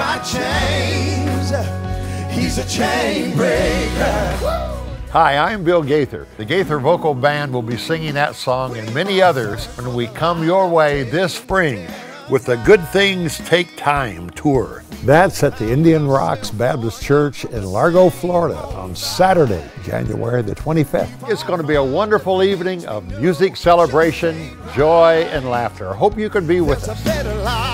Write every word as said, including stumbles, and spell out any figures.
got chains. He's a chain breaker. Hi, I'm Bill Gaither. The Gaither Vocal Band will be singing that song and many others when we come your way this spring with the Good Things Take Time tour. That's at the Indian Rocks Baptist Church in Largo, Florida on Saturday, January the twenty-fifth. It's going to be a wonderful evening of music celebration, joy, and laughter. Hope you can be with us.